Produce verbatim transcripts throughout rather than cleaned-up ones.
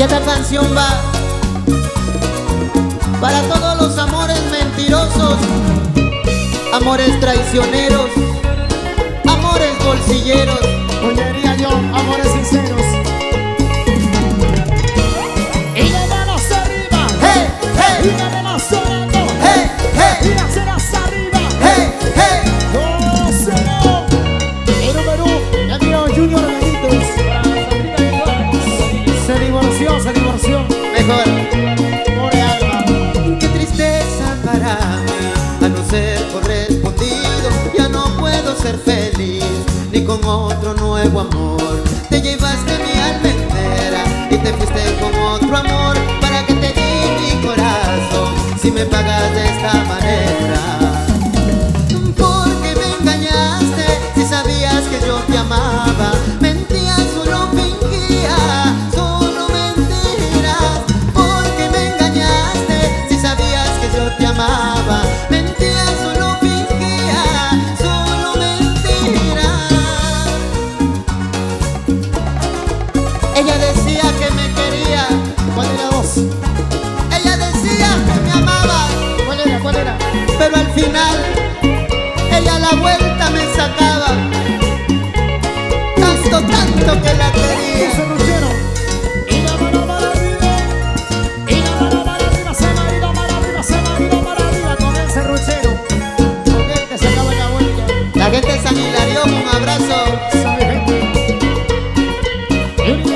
esta canción va para todos los amores mentirosos, amores traicioneros, amores bolsilleros. Oyería yo, amores sinceros. Y las manos arriba, Hey, hey, y las manos sonando, hey, hey, y las ceras arriba. hey, hey. ¡Oh, cero! El número uno, el mío Junior Benítez. Se divorció, se divorció. Mejor. Pobre alma. Qué tristeza para mí, a no ser correspondido, ya no puedo ser feliz, ni con otro nuevo amor. Te llevaste mi alma entera y te fuiste con otro amor. ¿Para que te di mi corazón si me pagas de esta manera? Porque me engañaste si sabías que yo te amaba. Mentías, solo fingías, solo mentiras. Porque me engañaste si sabías que yo te amaba. Mentías, solo fingías, solo mentiras. Ella decía que me quería. ¿Cuál era vos? Ella decía que me amaba. ¿Cuál era? ¿Cuál era? Pero al final ella a la vuelta me sacaba. Tanto, tanto que la quería. Ese ruchero. Y la mano para arriba. Y la mano para arriba. Se marido para arriba. Se marido para arriba. Con ese ruchero. Con él te sacaba la vuelta. La gente de San Hilario, un abrazo. ¿Sabe gente? Y un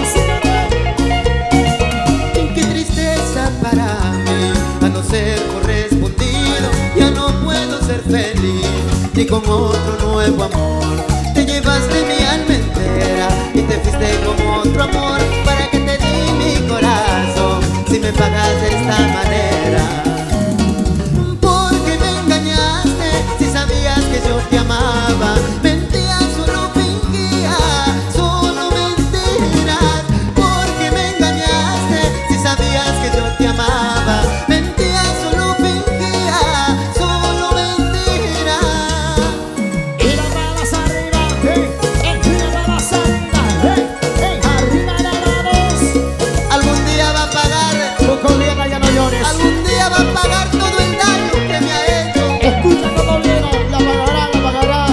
Qué tristeza para mí, a no ser correspondido, ya no puedo ser feliz, ni con otro nuevo amor. Te llevaste mi alma entera y te fuiste con otro amor. ¿Para que te di mi corazón si me pagas de esta manera? Porque me engañaste si sabías que yo te amaba. Mentías, solo fingías, solo mentiras. Porque me engañaste si sabías que yo te amaba. Mentías, solo fingías, solo mentiras. Y las manos arriba, hey, hey, y las manos arriba, hey, hey, arriba las manos. Algún día va a pagar, Cocoliana, ya no llores. algún día va a pagar todo el daño que me ha hecho. Escucha, Cocoliana, la pagará, la pagará.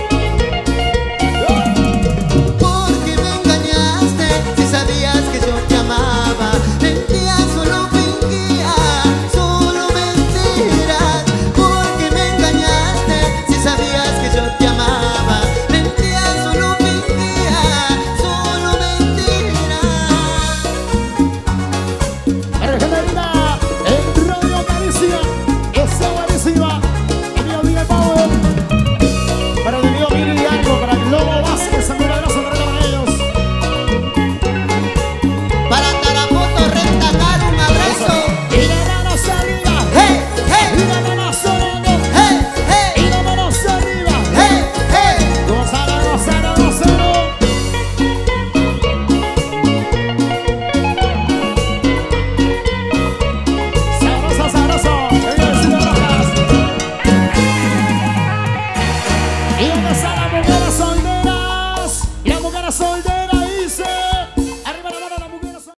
Porque me engañaste si sabías que yo te amaba. Mentías, solo fingías, solo mentiras. Porque me engañaste si sabías que yo te amaba. Mentías, solo fingías, solo mentiras. Argentina, en Radio Caricia, esa buenísima. El mío Miguel Pau, para el mío Miguel Hidalgo, para el Lobo Vázquez, un abrazo para ellos. Para Tarapoto Renta Car, un abrazo. Y las manos arriba, Hey, y hey, las manos sonando, hey, hey, y las manos arriba. hey, hey. Gozalo, gozalo, gozalo. Sabroso, sabroso. El vecino Rojas. Y donde están las mujeres solteras. Y las mujeres solteras dicen.